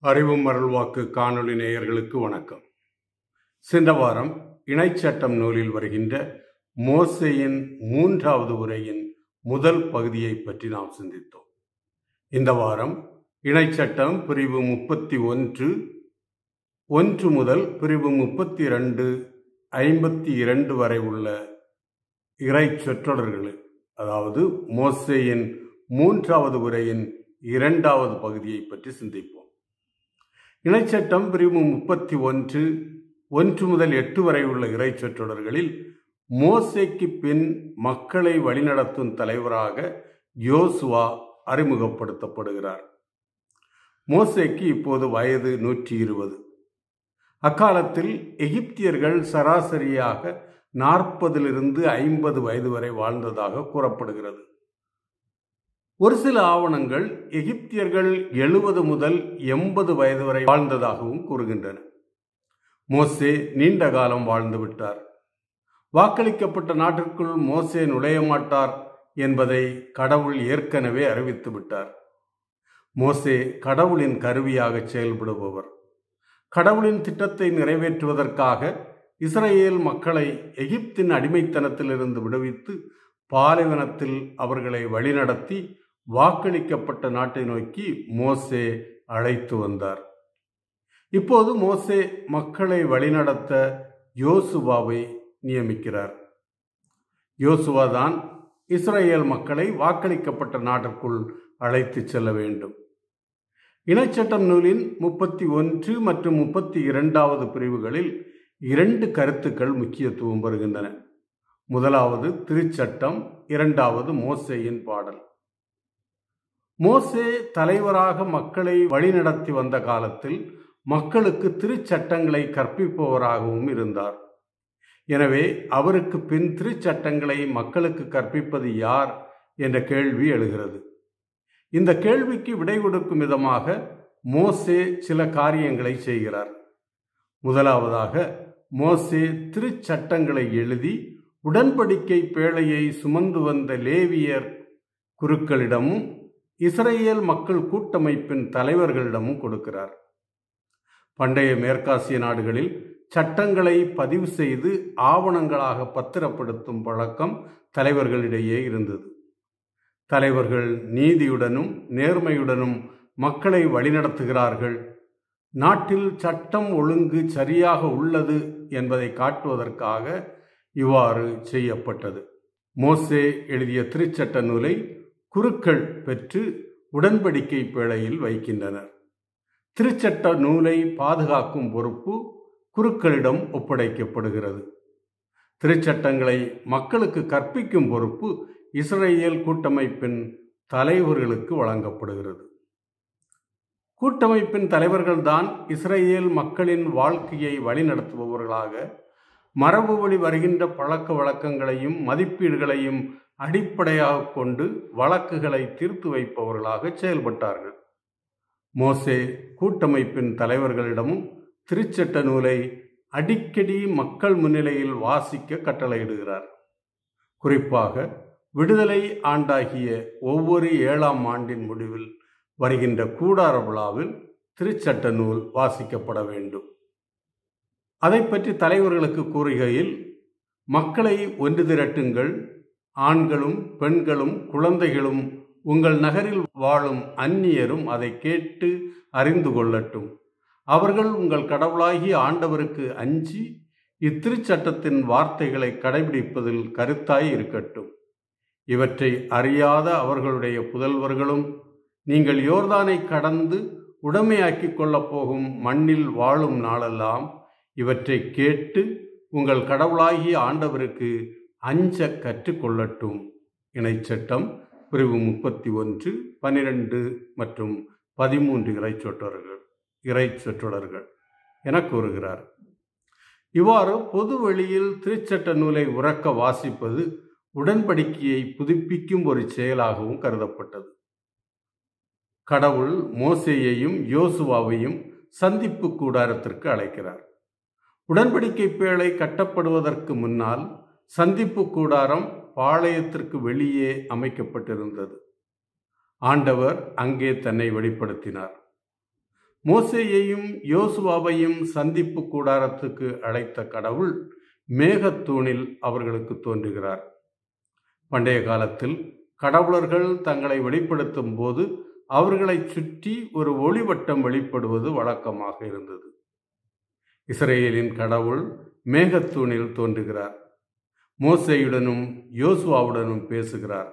அறிவும் அருள்வாக்கு காணொளி நேயர்களுக்கு வணக்கம். சென்ற வாரம் இணைச்சட்டம் நூலில் வருகின்ற மோசேயின் 3வது உரையின் முதல் பகுதியை பற்றி நாம் சிந்தித்தோம். இந்த வாரம் இணைச்சட்டம் பிரிவு 31 முதல் பிரிவு 32 52 வரை உள்ள இறை சொற்றொடர்கள், அதாவது மோசேயின் 3வது உரையின் 2வது பகுதியை பற்றி சிந்திப்போம். இணைச்சட்டம் பிரிவு 31 முதல் 8 வரை உள்ள இறை சொற்றொடர்களில் மோசேக்கு பின் மக்களை வழிநடத்தும் தலைவராக யோசுவா அறிமுகப்படுத்தப்படுகிறார். மோசேக்கு இப்போது வயது 120. அக்காலத்தில் எகிப்தியர்கள் சராசரியாக 40 to 50 வயது வரை வாழ்ந்ததாக கூறப்படுகிறது. ஒரு சில ஆவணங்கள் எகிப்தியர்கள் 70 முதல் 80 வயது வரை வாழ்ந்ததாகவும் கூறுகின்றன. மோசே நீண்ட காலம் வாழ்ந்து விட்டார். வாக்களிக்கப்பட்ட நாட்டிற்குள் மோசே நுழைய மாட்டார் என்பதை கடவுள் ஏற்கனவே அறிவித்து விட்டார். மோசே கடவுளின் கருவியாக செயல்படுபவர். கடவுளின் திட்டத்தை நிறைவேற்றுவதற்காக இஸ்ரேல் மக்களை எகிப்தின் அடிமைத்தனத்திலிருந்து விடுவித்து பாலைவனத்தில் அவர்களை வழிநடத்தி வாக்களிக்கப்பட்ட நாட்டை நோக்கி மோசே அழைத்து வந்தார். இப்போது மோசே மக்களை வழிநடத்த யோசுவாவை நியமிக்கிறார். யோசுவா தான் இஸ்ரேல் மக்களை வாக்களிக்கப்பட்ட நாட்டிற்குள் அழைத்து செல்ல வேண்டும். இணைச்சட்டம் நூலின் 31 மற்றும் 32வது பிரிவுகளில் 2 கருத்துக்கள் முக்கியத்துவம் பெறுகின்றன. முதலாவது திருச்சட்டம், 2வது மோசேயின் பாடல். மோசே தலைவராக மக்களை வழிநடத்தி வந்த காலத்தில் மக்களுக்கு திருச்சட்டங்களை கற்பிப்பவராகவும் இருந்தார். எனவே அவருக்கு பின் திருச்சட்டங்களை மக்களுக்கு கற்பிப்பது யார் என்ற கேள்வி எழுகிறது. இந்த கேள்விக்கு விடை கொடுக்கும் விதமாக மோசே சில காரியங்களை செய்கிறார். முதலாவதாக மோசே திருச்சட்டங்களை எழுதி உடன்படிக்கை பேழையை சுமந்து வந்த லேவியர் குருக்களிடமும் இஸ்ரேல் மக்கள் கூட்டமைப்பின் தலைவர்களிடமும் கொடுக்கிறார். பண்டைய மேற்காசிய நாடுகளில் சட்டங்களை பதிவு செய்து ஆவணங்களாக பத்திரப்படுத்தும் பழக்கம் தலைவர்களிடையே இருந்தது. தலைவர்கள் நீதியுடனும் நேர்மையுடனும் மக்களை வழிநடத்துகிறார்கள், நாட்டில் சட்டம் ஒழுங்கு சரியாக உள்ளது என்பதை காட்டுவதற்காக இவ்வாறு செய்யப்பட்டது. மோசே எழுதிய திருச்சட்ட நூலை குருக்கள் பெற்று உடன்படிக்கை பேழையில் வைக்கின்றனர். திருச்சட்ட நூலை பாதுகாக்கும் பொறுப்பு குருக்களிடம் ஒப்படைக்கப்படுகிறது. திருச்சட்டங்களை மக்களுக்கு கற்பிக்கும் பொறுப்பு இஸ்ரேல் கூட்டமைப்பின் தலைவர்களுக்கு வழங்கப்படுகிறது. கூட்டமைப்பின் தலைவர்கள்தான் இஸ்ரேல் மக்களின் வாழ்க்கையை வழிநடத்துபவர்களாக மரபு வழி வருகின்ற பழக்க வழக்கங்களையும் மதிப்பீடுகளையும் அடிப்படையாக கொண்டு வழக்குகளை தீர்த்து வைப்பவர்களாக செயல்பட்டார்கள். மோசே கூட்டமைப்பின் தலைவர்களிடமும் திருச்சட்ட நூலை அடிக்கடி மக்கள் முன்னிலையில் வாசிக்க கட்டளையிடுகிறார். குறிப்பாக விடுதலை ஆண்டாகிய ஒவ்வொரு 7ஆம் ஆண்டின் முடிவில் வருகின்ற கூடார விழாவில் திருச்சட்ட நூல் வாசிக்கப்பட வேண்டும். அதை பற்றி தலைவர்களுக்கு கூறுகையில், மக்களை ஒன்று திரட்டுங்கள், ஆண்களும் பெண்களும் குழந்தைகளும் உங்கள் நகரில் வாழும் அந்நியரும் அதை கேட்டு அறிந்து கொள்ளட்டும். அவர்கள் உங்கள் கடவுளாகிய ஆண்டவருக்கு அஞ்சி இத்திருச்சட்டத்தின் வார்த்தைகளை கடைபிடிப்பதில் கருத்தாய் இருக்கட்டும். இவற்றை அறியாத அவர்களுடைய புதல்வர்களும் நீங்கள் யோர்தானை கடந்து உடைமையாக்கி கொள்ளப் போகும் மண்ணில் வாழும் நாளெல்லாம் இவற்றை கேட்டு உங்கள் கடவுளாகிய ஆண்டவருக்கு அஞ்ச கற்றுக்கொள்ளட்டும். இணைச்சட்டம் பிரிவு 31, 12 மற்றும் 13 இறை சொற்றொடர்கள் என கூறுகிறார். இவ்வாறு பொது வெளியில் திருச்சட்ட நூலை உரக்க வாசிப்பது உடன்படிக்கையை புதுப்பிக்கும் ஒரு செயலாகவும் கருதப்பட்டது. கடவுள் மோசேயையும் யோசுவாவையும் சந்திப்பு கூடாரத்திற்கு அழைக்கிறார். உடன்படிக்கை பேழை கட்டப்படுவதற்கு முன்னால் சந்திப்பு கூடாரம் பாளையத்திற்கு வெளியே அமைக்கப்பட்டிருந்தது. ஆண்டவர் அங்கே தன்னை வெளிப்படுத்தினார். மோசேயையும் யோசுவாவையும் சந்திப்பு கூடாரத்துக்கு அழைத்த கடவுள் மேகத்தூணில் அவர்களுக்கு தோன்றுகிறார். பண்டைய காலத்தில் கடவுளர்கள் தங்களை வெளிப்படுத்தும் போது அவர்களை சுற்றி ஒரு ஒளிவட்டம் வெளிப்படுவது வழக்கமாக இருந்தது. இஸ்ரேலின் கடவுள் மேகத்தூணில் தோன்றுகிறார். மோசேயுடனும் யோசுவாவுடனும் பேசுகிறார்.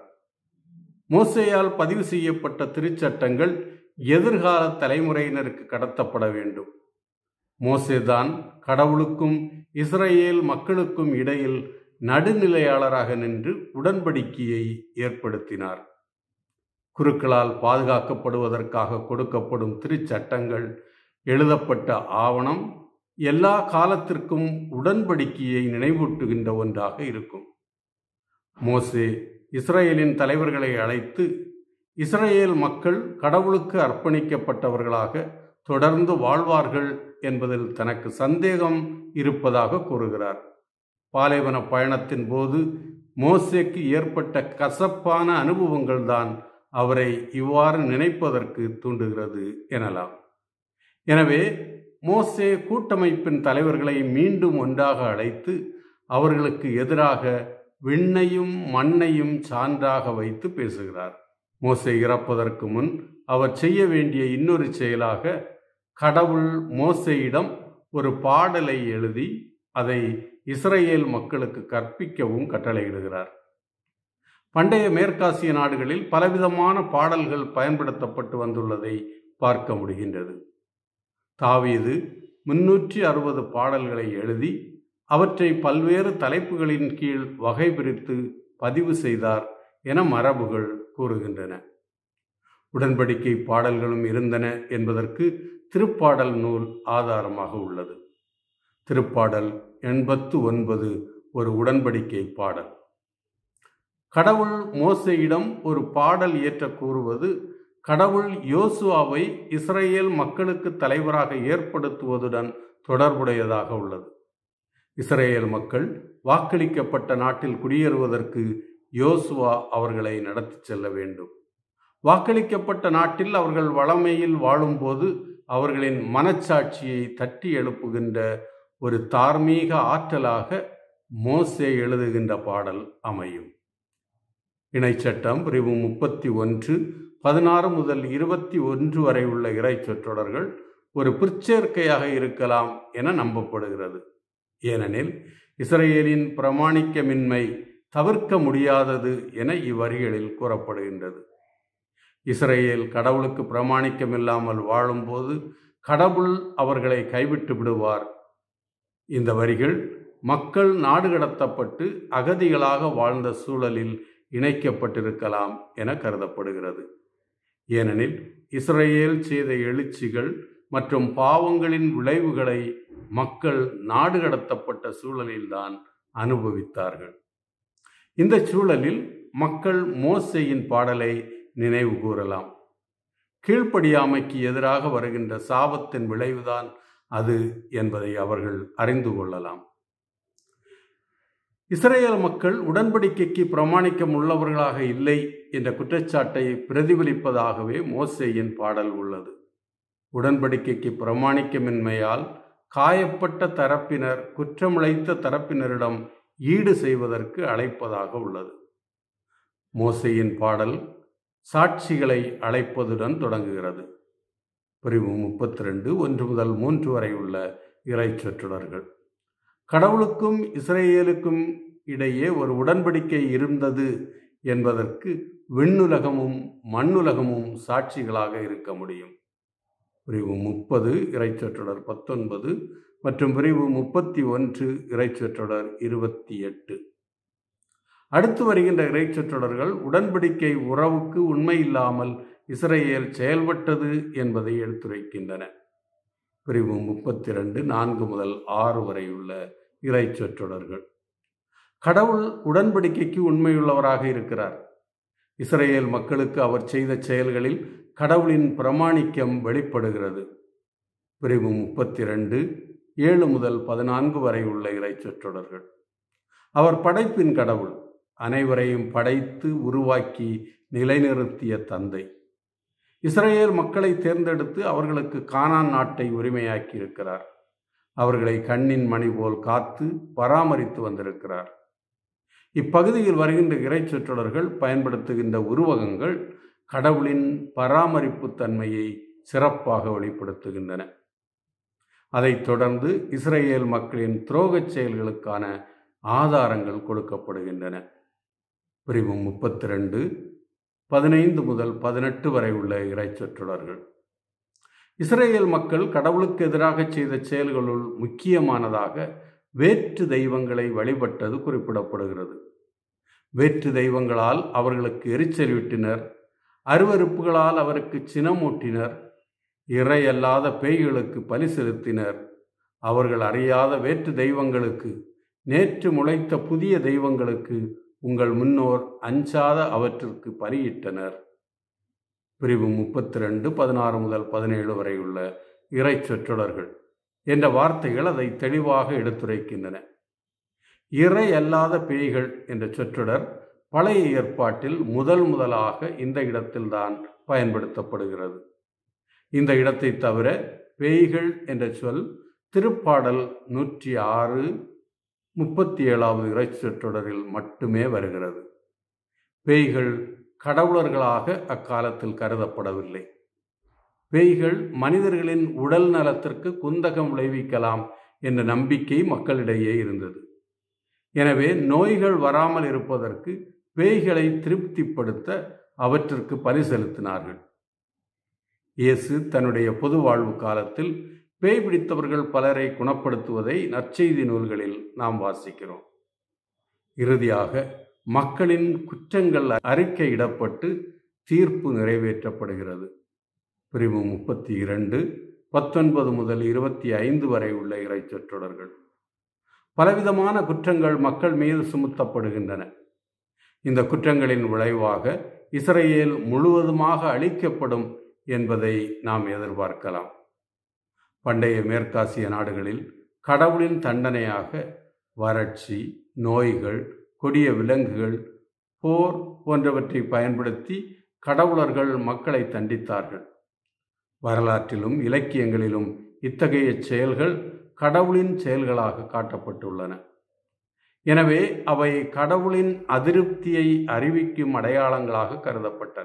மோசேயால் பதிவு செய்யப்பட்ட திருச்சட்டங்கள் எதிர்கால தலைமுறையினருக்கு கடத்தப்பட வேண்டும். மோசேதான் கடவுளுக்கும் இஸ்ரேல் மக்களுக்கும் இடையில் நடுநிலையாளராக நின்று உடன்படிக்கையை ஏற்படுத்தினார். குருக்களால் பாதுகாக்கப்படுவதற்காக கொடுக்கப்படும் திருச்சட்டங்கள் எழுதப்பட்ட ஆவணம் எல்லா காலத்திற்கும் உடன்படிக்கையை நினைவூட்டுகின்ற ஒன்றாக இருக்கும். மோசே இஸ்ரேலின் தலைவர்களை அழைத்து இஸ்ரேல் மக்கள் கடவுளுக்கு அர்ப்பணிக்கப்பட்டவர்களாக தொடர்ந்து வாழ்வார்கள் என்பதில் தனக்கு சந்தேகம் இருப்பதாக கூறுகிறார். பாலைவன பயணத்தின் போது மோசேக்கு ஏற்பட்ட கசப்பான அனுபவங்கள் தான் அவரை இவ்வாறு நினைப்பதற்கு தூண்டுகிறது எனலாம். எனவே மோசே கூட்டமைப்பின் தலைவர்களை மீண்டும் ஒன்றாக அழைத்து அவர்களுக்கு எதிராக விண்ணையும் மண்ணையும் சான்றாக வைத்து பேசுகிறார். மோசே இறப்பதற்கு முன் அவர் செய்ய வேண்டிய இன்னொரு செயலாக கடவுள் மோசேயிடம் ஒரு பாடலை எழுதி அதை இஸ்ரேல் மக்களுக்கு கற்பிக்கவும் கட்டளையிடுகிறார். பண்டைய மேற்காசிய நாடுகளில் பலவிதமான பாடல்கள் பயன்படுத்தப்பட்டு வந்துள்ளதை பார்க்க முடிகின்றது. தாவீது 360 பாடல்களை எழுதி அவற்றை பல்வேறு தலைப்புகளின் கீழ் வகை பிரித்து பதிவு செய்தார் என மரபுகள் கூறுகின்றன. உடன்படிக்கை பாடல்களும் இருந்தன என்பதற்கு திருப்பாடல் நூல் ஆதாரமாக உள்ளது. திருப்பாடல் 89 ஒரு உடன்படிக்கை பாடல். கடவுள் மோசேயிடம் ஒரு பாடல் இயற்ற கூறுவது கடவுள் யோசுவாவை இஸ்ரேல் மக்களுக்கு தலைவராக ஏற்படுத்துவதுடன் தொடர்புடையதாக உள்ளது. இஸ்ரேல் மக்கள் வாக்களிக்கப்பட்ட நாட்டில் குடியேறுவதற்கு யோசுவா அவர்களை நடத்தி செல்ல வேண்டும். வாக்களிக்கப்பட்ட நாட்டில் அவர்கள் வளமையில் வாழும்போது அவர்களின் மனச்சாட்சியை தட்டி எழுப்புகின்ற ஒரு தார்மீக ஆற்றலாக மோசே எழுதுகின்ற பாடல் அமையும். இணைச்சட்டம் பிரிவு 31 16 முதல் 21 வரை உள்ள இறை சொற்றொடர்கள் ஒரு பிற்சேர்க்கையாக இருக்கலாம் என நம்பப்படுகிறது. ஏனெனில் இஸ்ரேலின் பிரமாணிக்கமின்மை தவிர்க்க முடியாதது என இவ்வரிகளில் கூறப்படுகின்றது. இஸ்ரேல் கடவுளுக்கு பிரமாணிக்கமில்லாமல் வாழும்போது கடவுள் அவர்களை கைவிட்டு விடுவார். இந்த வரிகள் மக்கள் நாடு கடத்தப்பட்டு அகதிகளாக வாழ்ந்த சூழலில் இணைக்கப்பட்டிருக்கலாம் என கருதப்படுகிறது. ஏனெனில் இஸ்ரேல் செய்த எழுச்சிகள் மற்றும் பாவங்களின் விளைவுகளை மக்கள் நாடு கடத்தப்பட்ட சூழலில்தான் அனுபவித்தார்கள். இந்த சூழலில் மக்கள் மோசேயின் பாடலை நினைவு கூறலாம். கீழ்ப்படியாமைக்கு எதிராக வருகின்ற சாபத்தின் விளைவுதான் அது என்பதை அவர்கள் அறிந்து கொள்ளலாம். இஸ்ரேல் மக்கள் உடன்படிக்கைக்கு பிரமாணிக்கம் உள்ளவர்களாக இல்லை என்ற குற்றச்சாட்டை பிரதிபலிப்பதாகவே மோசேயின் பாடல் உள்ளது. உடன்படிக்கைக்கு பிரமாணிக்கமின்மையால் காயப்பட்ட தரப்பினர் குற்றமிழைத்த தரப்பினரிடம் ஈடு செய்வதற்கு அழைப்பதாக உள்ளது. மோசேயின் பாடல் சாட்சிகளை அழைப்பதுடன் தொடங்குகிறது. பிரிவு 32 1 முதல் 3 வரை உள்ள இறை சொற்றொடர்கள். கடவுளுக்கும் இஸ்ரேலுக்கும் இடையே ஒரு உடன்படிக்கை இருந்தது என்பதற்கு விண்ணுலகமும் மண்ணுலகமும் சாட்சிகளாக இருக்க முடியும். பிரிவு 30 இறைச்சொற்றொடர் 19 மற்றும் பிரிவு 31 இறைச்சொற்றொடர் 28. அடுத்து வருகின்ற இறைச்சொற்றொடர்கள் உடன்படிக்கை உறவுக்கு உண்மையில்லாமல் இஸ்ரேல் செயல்பட்டது என்பதை எடுத்துரைக்கின்றன. பிரிவு 32 4 முதல் 6 வரை உள்ள இறை சொற்றொடர்கள். கடவுள் உடன்படிக்கைக்கு உண்மையுள்ளவராக இருக்கிறார். இஸ்ரேல் மக்களுக்கு அவர் செய்த செயல்களில் கடவுளின் பிரமாணிக்கம் வெளிப்படுகிறது. பிரிவு 32 7 முதல் 14 வரை உள்ள இறை சொற்றொடர்கள். அவர் படைப்பின் கடவுள், அனைவரையும் படைத்து உருவாக்கி நிலைநிறுத்திய தந்தை. இஸ்ரவேல் மக்களை தேர்ந்தெடுத்து அவர்களுக்கு கானான் நாட்டை உரிமையாக்கி இருக்கிறார். அவர்களை கண்ணின் மணி போல் காத்து பராமரித்து வந்திருக்கிறார். இப்பகுதியில் வருகின்ற இறைச்சொற்றொடர்கள் பயன்படுத்துகின்ற உருவகங்கள் கடவுளின் பராமரிப்பு தன்மையை சிறப்பாக வெளிப்படுத்துகின்றன. அதைத் தொடர்ந்து இஸ்ரவேல் மக்களின் துரோகச் செயல்களுக்கான ஆதாரங்கள் கொடுக்கப்படுகின்றன. பிரிவு 32 15 முதல் 18 வரை உள்ள இறைச்சொற்றொடர்கள். இஸ்ரவேல் மக்கள் கடவுளுக்கு எதிராக செய்த செயல்களுள் முக்கியமானதாக வேற்று தெய்வங்களை வழிபட்டது குறிப்பிடப்படுகிறது. வேற்று தெய்வங்களால் அவர்களுக்கு எரிச்சலூட்டினர், அருவருப்புகளால் அவருக்கு சினமூட்டினர், இறை அல்லாத பேய்களுக்கு பலி செலுத்தினர். அவர்கள் அறியாத வேற்று தெய்வங்களுக்கு, நேற்று முளைத்த புதிய தெய்வங்களுக்கு உங்கள் முன்னோர் அஞ்சாத அவற்றிற்கு பலியிட்டனர். பிரிவு 32 16 முதல் 17 வரை உள்ள இறைச்சொற்றொடர்கள் என்ற வார்த்தைகள் அதை தெளிவாக எடுத்துரைக்கின்றன. இறை அல்லாத பேய்கள் என்ற சொற்றொடர் பழைய ஏற்பாட்டில் முதலாக இந்த இடத்தில்தான் பயன்படுத்தப்படுகிறது. இந்த இடத்தை தவிர பேய்கள் என்ற சொல் திருப்பாடல் 106 37வது இறைச்சொற்றொடரில் மட்டுமே வருகிறது. பேய்கள் கடவுளர்களாக அக்காலத்தில் கருதப்படவில்லை. பேய்கள் மனிதர்களின் உடல் நலத்திற்கு குந்தகம் விளைவிக்கலாம் என்ற நம்பிக்கை மக்களிடையே இருந்தது. எனவே நோய்கள் வராமல் இருப்பதற்கு பேய்களை திருப்திப்படுத்த அவற்றிற்கு பலி செலுத்தினார்கள். இயேசு தன்னுடைய பொது வாழ்வு காலத்தில் பேய் பிடித்தவர்கள் பலரை குணப்படுத்துவதை நற்செய்தி நூல்களில் நாம் வாசிக்கிறோம். இறுதியாக மக்களின் குற்றங்கள் அறிக்கையிடப்பட்டு தீர்ப்பு நிறைவேற்றப்படுகிறது. பிரிவு 32 19 முதல் 25 வரை உள்ள இறைச்சொற்றொடர்கள். பலவிதமான குற்றங்கள் மக்கள் மீது சுமத்தப்படுகின்றன. இந்த குற்றங்களின் விளைவாக இஸ்ரவேல் முழுவதுமாக அழிக்கப்படும் என்பதை நாம் எதிர்பார்க்கலாம். பண்டைய மேற்காசிய நாடுகளில் கடவுளின் தண்டனையாக வறட்சி, நோய்கள், கொடிய விலங்குகள், போர் போன்றவற்றை பயன்படுத்தி கடவுளர்கள் மக்களை தண்டித்தார்கள். வரலாற்றிலும் இலக்கியங்களிலும் இத்தகைய செயல்கள் கடவுளின் செயல்களாக காட்டப்பட்டுள்ளன. எனவே அவை கடவுளின் அதிருப்தியை அறிவிக்கும் அடையாளங்களாக கருதப்பட்டன.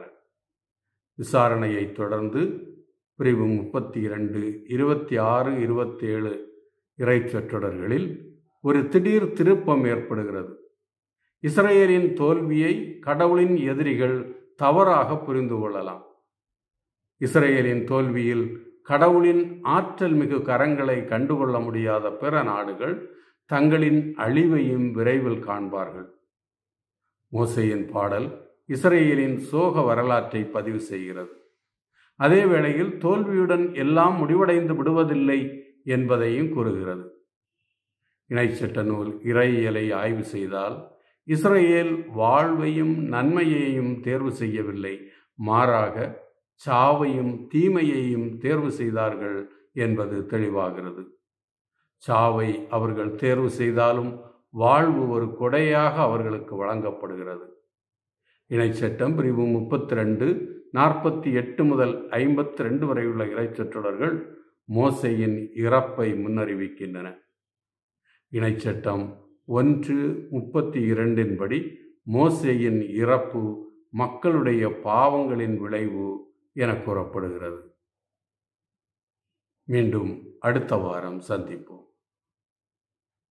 விசாரணையை தொடர்ந்து பிரிவு 32 26 27 இறைச்சொற்றொடர்களில் ஒரு திடீர் திருப்பம் ஏற்படுகிறது. இஸ்ரவேலின் தோல்வியை கடவுளின் எதிரிகள் தவறாக புரிந்து கொள்ளலாம். இஸ்ரவேலின் தோல்வியில் கடவுளின் ஆற்றல் மிகு கரங்களை கண்டுகொள்ள முடியாத பிற நாடுகள் தங்களின் அழிவையும் விரைவில் காண்பார்கள். மோசேயின் பாடல் இஸ்ரவேலின் சோக வரலாற்றை பதிவு செய்கிறது. அதே வேளையில் தோல்வியுடன் எல்லாம் முடிவடைந்து விடுவதில்லை என்பதையும் கூறுகிறது. இணைச்சட்ட நூல் இறையியலை ஆய்வு செய்தால் இஸ்ரவேல் வாழ்வையும் நன்மையையும் தேர்வு செய்யவில்லை, மாறாக சாவையும் தீமையையும் தேர்வு செய்தார்கள் என்பது தெளிவாகிறது. சாவை அவர்கள் தேர்வு செய்தாலும் வாழ்வு ஒரு கொடையாக அவர்களுக்கு வழங்கப்படுகிறது. இணைச்சட்டம் பிரிவு 32 48 முதல் 52 வரை உள்ள இறைச்சொற்றொடர்கள் மோசேயின் இறப்பை முன்னறிவிக்கின்றன. இணைச்சட்டம் 1:32 படி மோசேயின் இறப்பு மக்களுடைய பாவங்களின் விளைவு என கூறப்படுகிறது. மீண்டும் அடுத்த வாரம் சந்திப்போம்.